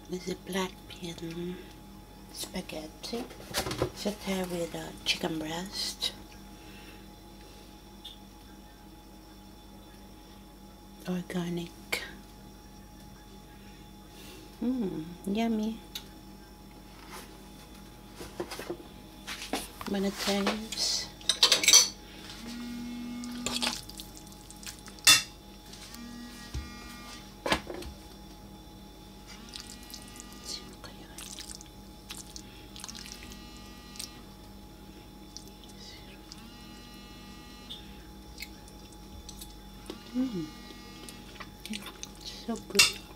is a black bean spaghetti sauteed with chicken breast, organic. Yummy. When it tastes. So good.